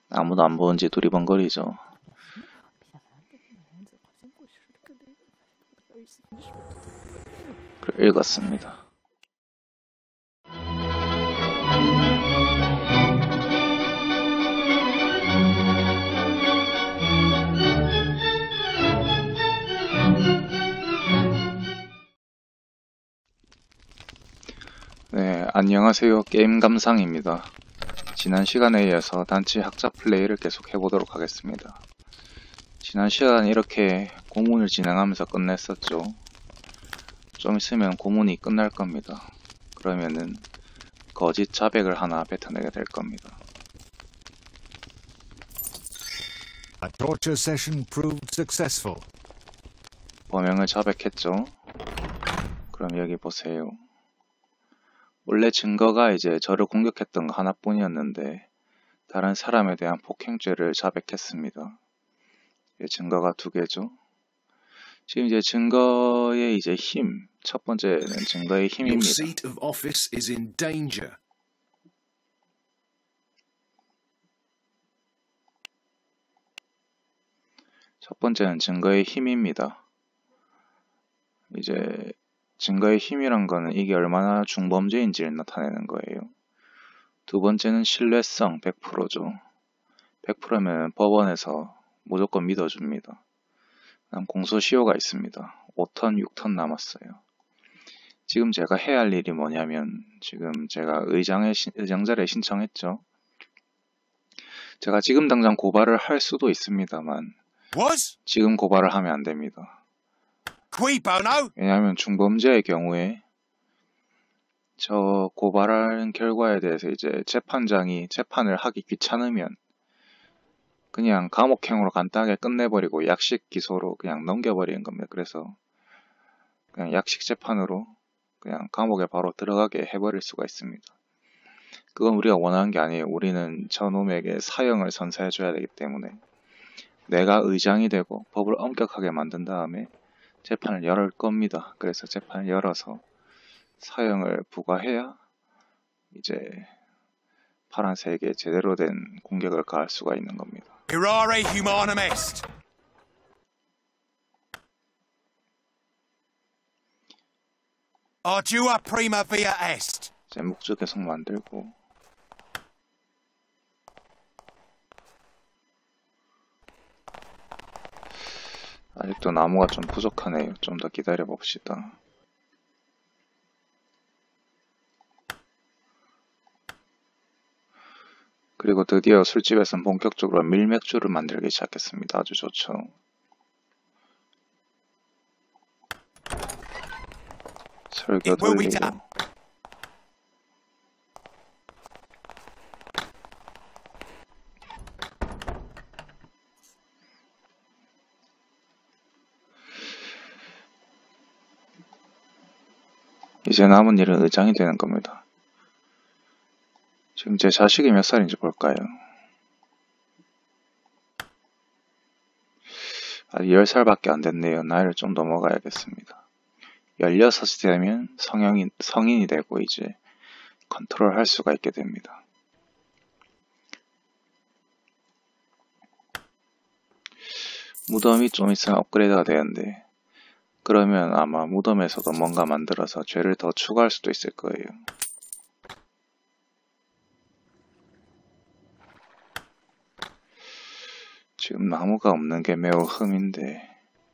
아무도 안 보는지 두리번거리죠. 읽었습니다. 네, 안녕하세요. 게임 감상입니다. 지난 시간에 이어서 단체 학자 플레이를 계속 해보도록 하겠습니다. 지난 시간 이렇게 고문을 진행하면서 끝냈었죠. 좀 있으면 고문이 끝날 겁니다. 그러면은 거짓 자백을 하나 뱉어내게 될 겁니다. A torture session proved successful. 범행을 자백했죠. 그럼 여기 보세요. 원래 증거가 이제 저를 공격했던 거 하나뿐이었는데 다른 사람에 대한 폭행죄를 자백했습니다. 증거가 두 개죠. 지금 이제 증거의 이제 힘, 첫 번째는 증거의 Your 힘입니다. seat of office is in danger. 첫 번째는 증거의 힘입니다. 이제 증거의 힘이란 거는 이게 얼마나 중범죄인지를 나타내는 거예요. 두 번째는 신뢰성 100%죠. 100%면 법원에서 무조건 믿어줍니다. 그다음 공소시효가 있습니다. 5턴, 6턴 남았어요. 지금 제가 해야 할 일이 뭐냐면 지금 제가 의장자를 신청했죠. 제가 지금 당장 고발을 할 수도 있습니다만 지금 고발을 하면 안 됩니다. 왜냐하면 중범죄의 경우에 저 고발한 결과에 대해서 이제 재판장이 재판을 하기 귀찮으면 그냥 감옥형으로 간단하게 끝내버리고 약식 기소로 그냥 넘겨버리는 겁니다. 그래서 그냥 약식 재판으로 그냥 감옥에 바로 들어가게 해버릴 수가 있습니다. 그건 우리가 원하는 게 아니에요. 우리는 저놈에게 사형을 선사해줘야 되기 때문에 내가 의장이 되고 법을 엄격하게 만든 다음에 재판을 열 겁니다. 그래서 재판을 열어서 사형을 부과해야 이제 파란색에 제대로 된 공격을 가할 수가 있는 겁니다. Irare humanum est. Ardua prima via est. 이제 묵주 계속 만들고 아직도 나무가 좀 부족하네요. 좀 더 기다려 봅시다. 그리고 드디어 술집에서는 본격적으로 밀맥주를 만들기 시작했습니다. 아주 좋죠. 설교 돌리고 이제 남은 일은 의장이 되는 겁니다. 지금 제 자식이 몇 살인지 볼까요? 아직 10살밖에 안 됐네요. 나이를 좀 더 먹어야겠습니다. 16이 되면 성인이 되고 이제 컨트롤 할 수가 있게 됩니다. 무덤이 좀 있으면 업그레이드가 되는데 그러면 아마 무덤에서도 뭔가 만들어서 죄를 더 추가할 수도 있을 거예요. 지금 나무가 없는 게 매우 흠인데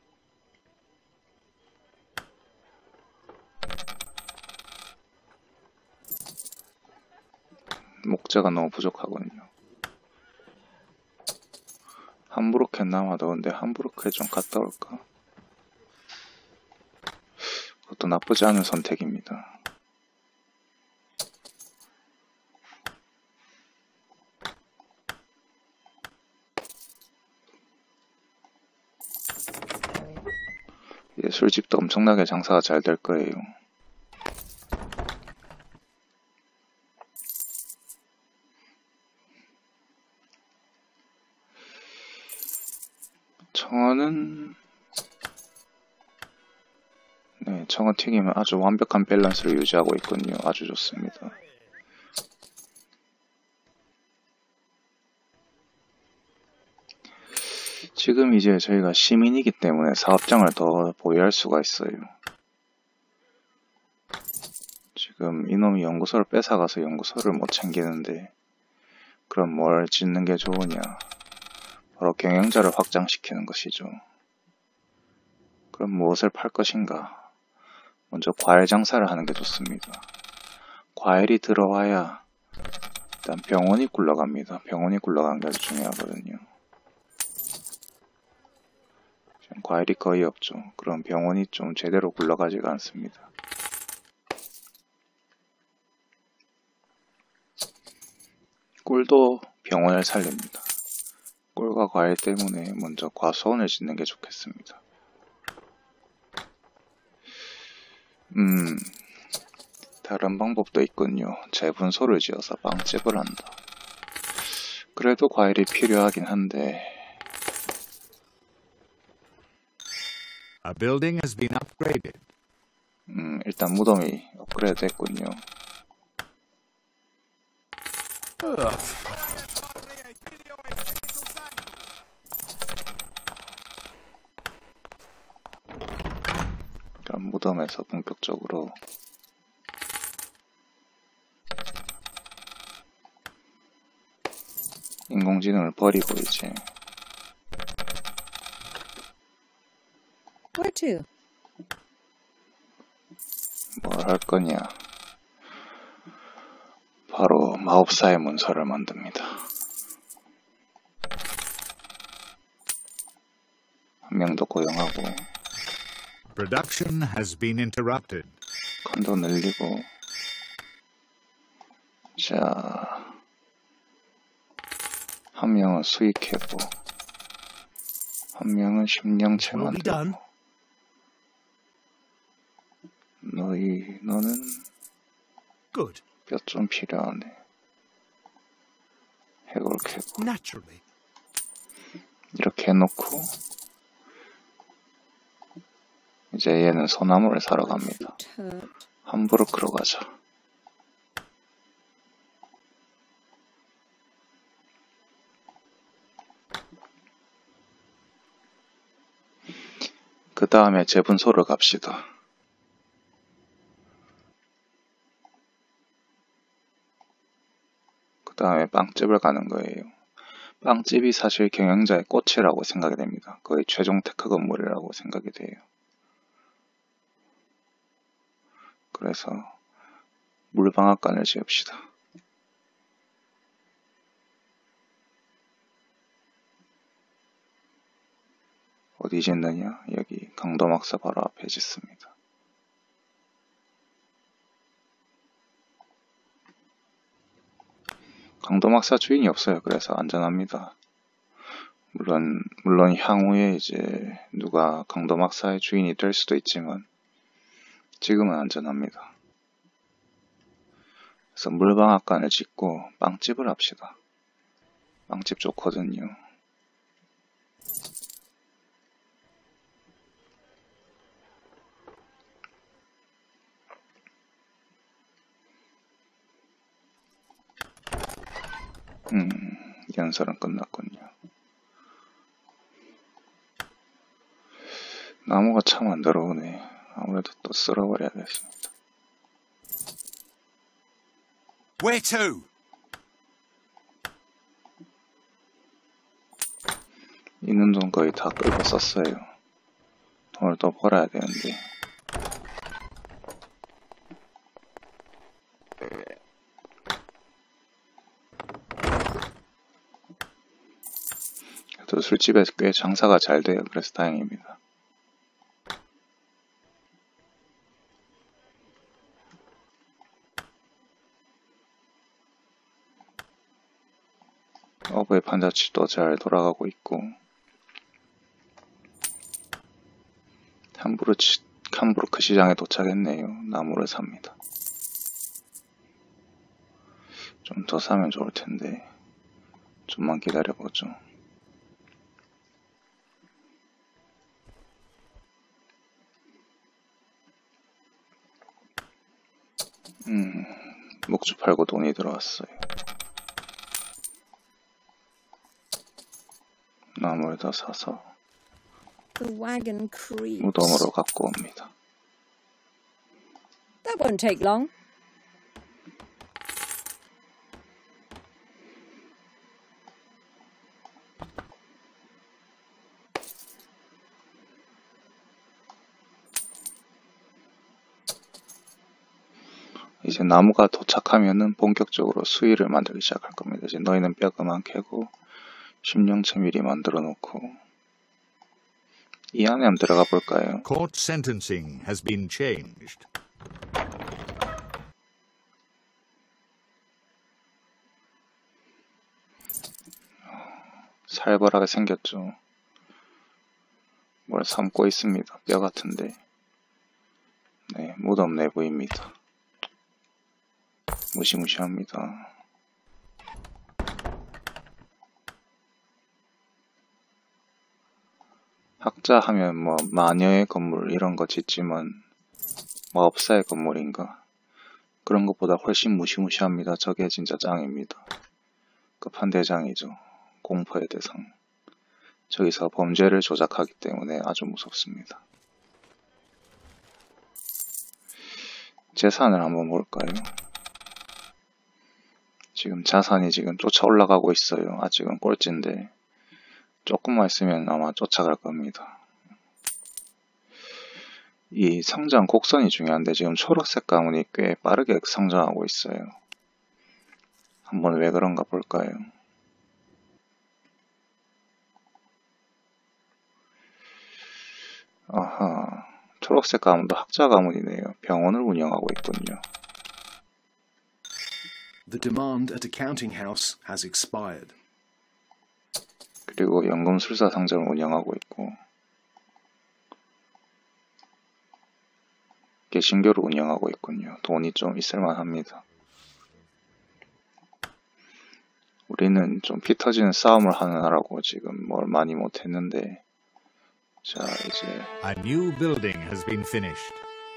목재가 너무 부족하거든요. 함부로켓 남아도 근데 함부로켓 좀 갔다 올까? 그것도 나쁘지 않은 선택입니다. 이제 술집도 엄청나게 장사가 잘 될 거예요. 청어는 네, 청어 튀김은 아주 완벽한 밸런스를 유지하고 있군요. 아주 좋습니다. 지금 이제 저희가 시민이기 때문에 사업장을 더 보유할 수가 있어요. 지금 이놈이 연구소를 뺏어가서 연구소를 못 챙기는데, 그럼 뭘 짓는 게 좋으냐? 바로 경영자를 확장시키는 것이죠. 그럼 무엇을 팔 것인가? 먼저 과일 장사를 하는 게 좋습니다. 과일이 들어와야 일단 병원이 굴러갑니다. 병원이 굴러가는 게 아주 중요하거든요. 지금 과일이 거의 없죠. 그럼 병원이 좀 제대로 굴러가지가 않습니다. 꿀도 병원을 살립니다. 꿀과 과일 때문에 먼저 과수원을 짓는 게 좋겠습니다. 다른 방법도 있군요. 재분소를 지어서 빵집을 한다. 그래도 과일이 필요하긴 한데, A building has been upgraded. 일단 무덤이 업그레이드 됐군요. 그럼 무덤에서 본격적으로 인공지능을 버리고 이제 Where to? 뭘 할 거냐? 바로 마법사의 문서를 만듭니다. 한 명도 고용하고 Production has been interrupted. 칸도 늘리고, 자, 한 명은 수익해보, 한 명은 심령체 Will be done. 만들고, 너는 Good. 뼈 좀 필요하네. 해골캐고 Naturally. 이렇게 해놓고 이제 얘는 소나무를 사러 갑니다. 함부르크로 가자. 그 다음에 재분소를 갑시다. 그 다음에 빵집을 가는 거예요. 빵집이 사실 경영자의 꽃이라고 생각이 됩니다. 거의 최종 테크 건물이라고 생각이 돼요. 그래서 물방앗간을 지읍시다. 어디 짓느냐? 여기 강도막사 바로 앞에 짓습니다. 강도막사 주인이 없어요. 그래서 안전합니다. 물론 향후에 이제 누가 강도막사의 주인이 될 수도 있지만 지금은 안전합니다. 그래서 물방앗간을 짓고 빵집을 합시다. 빵집 좋거든요. 연설은 끝났군요. 나무가 참 안 들어오네. 아무래도 또 쓸어버려야겠습니다. Where to? 있는 돈 거의 다 끌고 썼어요. 돈을 또 벌어야 되는데. 또 술집에서 꽤 장사가 잘 돼요. 그래서 다행입니다. 어부의 판자치도 잘 돌아가고 있고, 함부르크 시장에 도착했네요. 나무를 삽니다. 좀 더 사면 좋을 텐데 좀만 기다려보죠. 목주 팔고 돈이 들어왔어요. 나무를 더 사서 The wagon creaks. 무덤으로 갖고 옵니다. That won't take long. 이제 나무가 도착하면은 본격적으로 수위를 만들기 시작할 겁니다. 이제 너희는 뼈가만 캐고 심령체 미리 만들어 놓고 이 안에 한번 들어가 볼까요? Court sentencing has been changed. 살벌하게 생겼죠. 뭘 삼고 있습니다. 뼈 같은데. 네, 무덤 내부입니다. 무시무시합니다. 학자 하면 뭐 마녀의 건물 이런 거 짓지만 마법사의 건물인가? 그런 것보다 훨씬 무시무시합니다. 저게 진짜 짱입니다. 끝판대장이죠. 공포의 대상. 저기서 범죄를 조작하기 때문에 아주 무섭습니다. 재산을 한번 볼까요? 지금 자산이 지금 쫓아 올라가고 있어요. 아직은 꼴찌인데 조금만 있으면 아마 쫓아갈 겁니다. 이 성장 곡선이 중요한데 지금 초록색 가문이 꽤 빠르게 성장하고 있어요. 한번 왜 그런가 볼까요? 아하, 초록색 가문도 학자 가문이네요. 병원을 운영하고 있군요. The demand at accounting house has expired. 그리고 연금술사 상점을 운영하고 있고 개신교를 운영하고 있군요. 돈이 좀 있을만 합니다. 우리는 좀 피 터지는 싸움을 하느라고 지금 뭘 많이 못했는데 자 이제 A new building has been finished.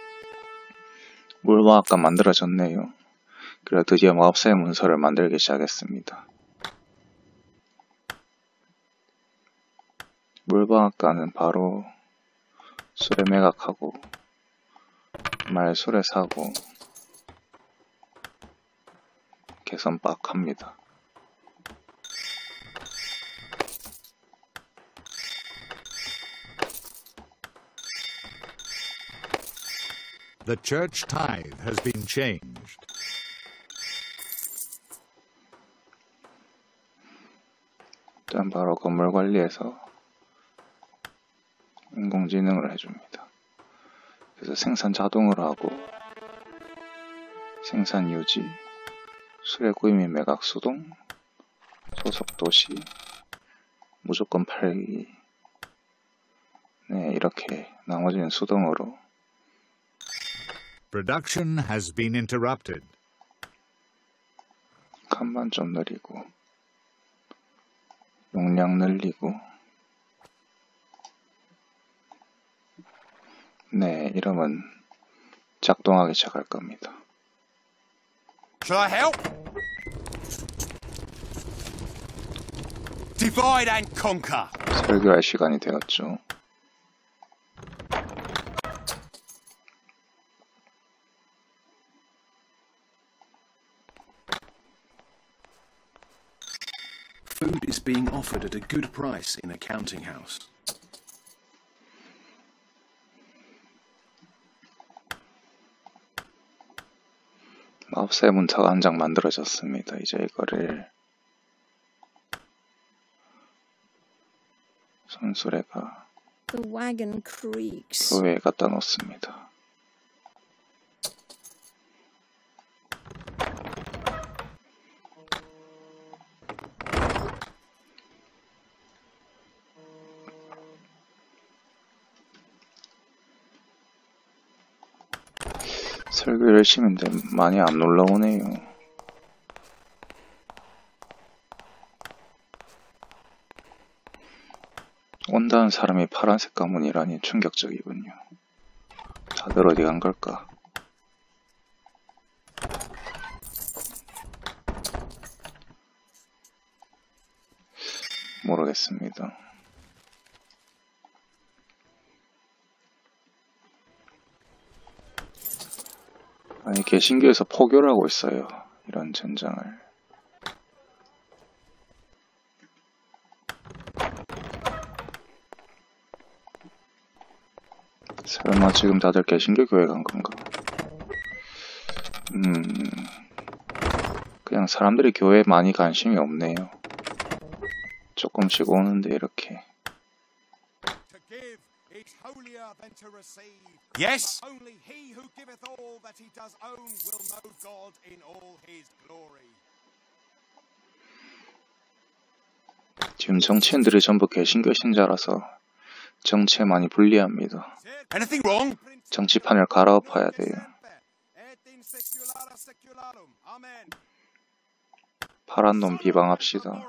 물마학관 만들어졌네요. 그리고 드디어 마법사의 문서를 만들기 시작했습니다. 물방앗간은 바로 술에 매각하고 말술에 사고 개선 빡 합니다. The church tithe has been changed. 일단 바로 건물 관리에서 인공지능을 해줍니다. 그래서 생산 자동으로 하고 생산 유지, 수레 구입 및 매각 수동, 소속 도시, 무조건 팔기. 네, 이렇게 나머지는 수동으로. Production has been interrupted. 칸만 좀 느리고 용량 늘리고. 네, 이러면 작동하기 시작할 겁니다. Shall I help? Divide and conquer. 설교할 시간이 되었죠. Food is being offered at a good price in accounting house. 마법사의 문서가 한 장 만들어졌습니다. 이제 이거를 손수레가 The wagon creaks. 교회에 갖다 놓습니다. 설교 열심히 했는데 많이 안 놀라오네요. 온다는 사람이 파란색 가문이라니 충격적이군요. 다들 어디 간 걸까? 모르겠습니다. 아니, 개신교에서 포교를 하고 있어요. 이런 젠장을. 설마 지금 다들 개신교 교회 간 건가? 그냥 사람들이 교회에 많이 관심이 없네요. 조금씩 오는데 이렇게. To give is holier than to receive. Yes. Only he who giveth all that he does own will know God in all his glory. 지금 정치인들이 전부 개신교 신자라서 정치에 많이 불리합니다. Anything wrong? 정치판을 갈아엎어야 돼요. 파란 놈 비방합시다.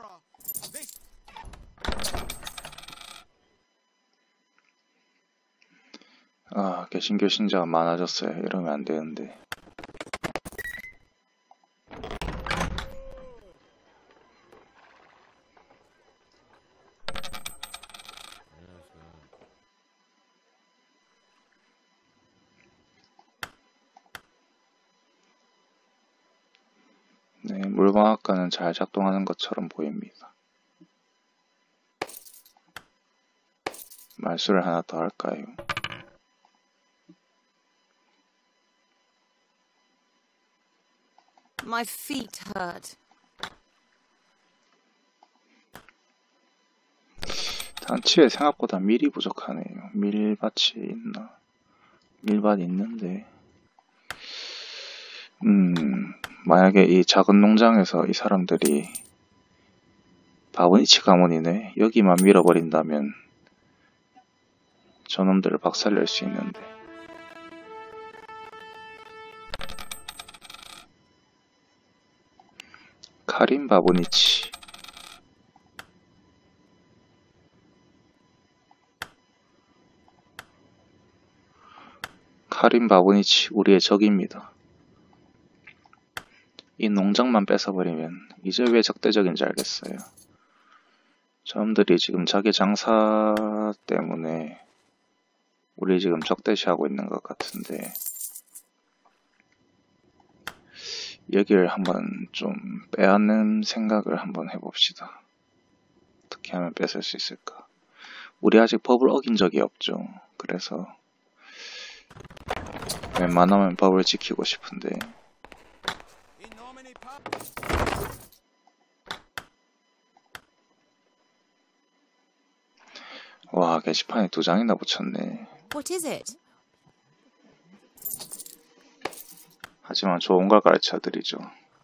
아, 개신교 신자가 많아졌어요. 이러면 안 되는데. 네, 물방앗간은 잘 작동하는 것처럼 보입니다. 말수를 하나 더 할까요? My feet hurt. 단치에 생각보다 밀이 부족하네요. 밀밭이 있나? 밀밭 있는데. 만약에 이 작은 농장에서 이 사람들이 바보니치 가문이네. 여기만 밀어버린다면 저놈들을 박살낼 수 있는데. 카린 바보니치. 카린 바보니치 우리의 적입니다. 이 농장만 뺏어버리면 이제 왜 적대적인지 알겠어요. 저놈들이 지금 자기 장사 때문에 우리 지금 적대시하고 있는 것 같은데 여기를 한번 좀 빼앗는 생각을 한번 해봅시다. 어떻게 하면 뺏을 수 있을까? 우리 아직 법을 어긴 적이 없죠. 그래서 웬만하면 법을 지키고 싶은데 와, 게시판에 2장이나 붙였네. What is it? 하지만 좋은 걸 가르쳐드리죠.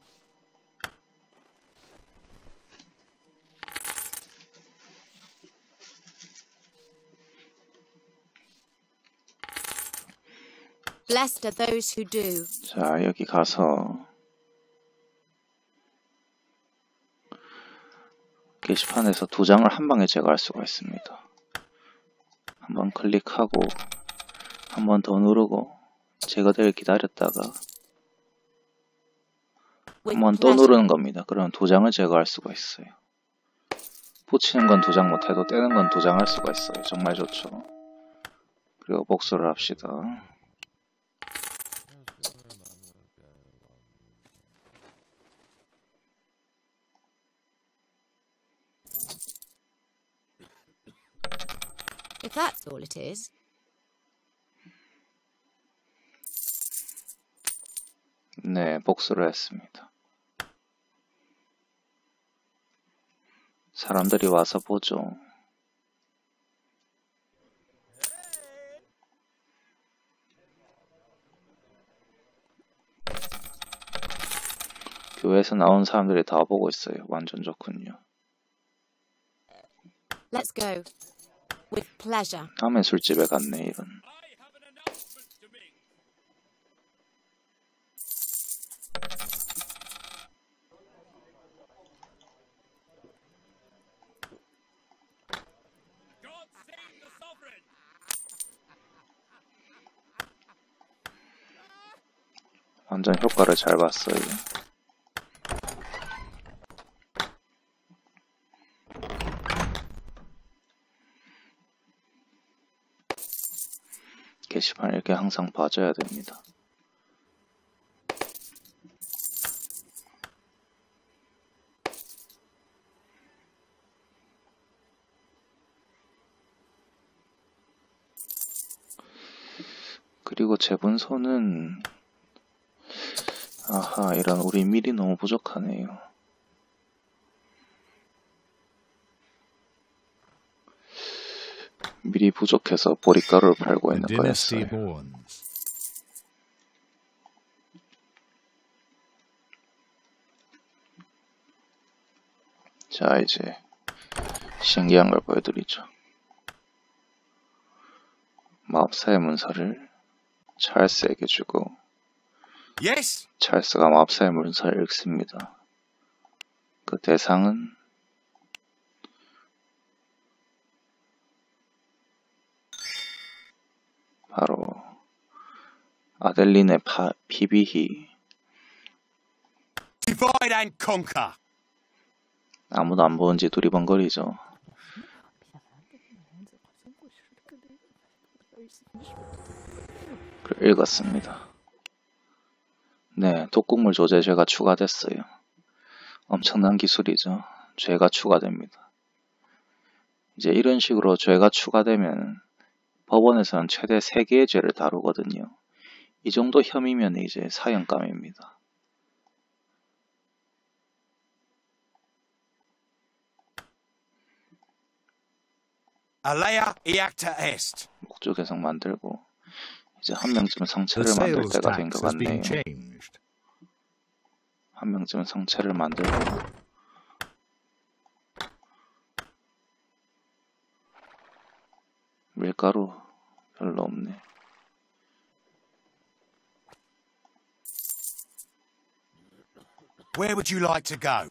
Blessed are those who do. 자, 여기 가서 게시판에서 2장을 한 방에 제거할 수가 있습니다. 한번 클릭하고 한 번 더 누르고 제거되길 기다렸다가 한 번 또 누르는 겁니다. 그러면 2장을 제거할 수가 있어요. 붙이는 건 2장 못해도 떼는 건 2장 할 수가 있어요. 정말 좋죠. 그리고 복수를 합시다. If that's all it is. 네, 복수를 했습니다. 사람들이 와서 보죠. 교회에서 나온 사람들이 다 보고 있어요. 완전 좋군요. Let's go. With pleasure. 남의 술집에 갔네, 이런. 완전 효과를 잘 봤어요. 게시판 이렇게 항상 봐줘야 됩니다. 그리고 재분소는 아하, 이런 우리 밀이 너무 부족하네요. 밀이 부족해서 보리가루를 팔고 The 있는 dynasty 거였어요. mourns. 자, 이제 신기한 걸 보여드리죠. 마법사의 문서를 찰스에게 주고 Yes? 찰스가 마법사의 문서를 읽습니다. 그 대상은 바로 아델린의 피비히. Divide and conquer. 아무도 안 보는 지 두리번거리죠. 읽었습니다. 네, 독극물 조제 죄가 추가됐어요. 엄청난 기술이죠. 죄가 추가됩니다. 이제 이런 식으로 죄가 추가되면 법원에서는 최대 3개의 죄를 다루거든요. 이 정도 혐의면 이제 사형감입니다. Alea iacta est. 목조 개성 만들고 이제 한 명쯤은 The 성체를 만들 sales 때가 된 것 tax has been 같네요. changed. 한 명쯤은 성체를 만들고 밀가루 별로 없네. Where would you like to go?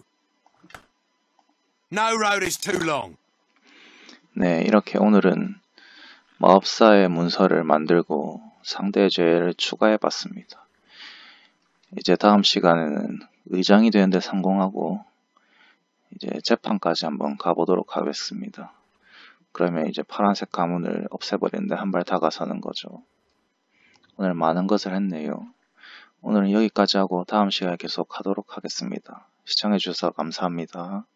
No road is too long. 네, 이렇게 오늘은 마법사의 문서를 만들고 상대의 죄를 추가해 봤습니다. 이제 다음 시간에는 의장이 되는데 성공하고 이제 재판까지 한번 가보도록 하겠습니다. 그러면 이제 파란색 가문을 없애버리는데 한 발 다가서는 거죠. 오늘 많은 것을 했네요. 오늘은 여기까지 하고 다음 시간에 계속 하도록 하겠습니다. 시청해주셔서 감사합니다.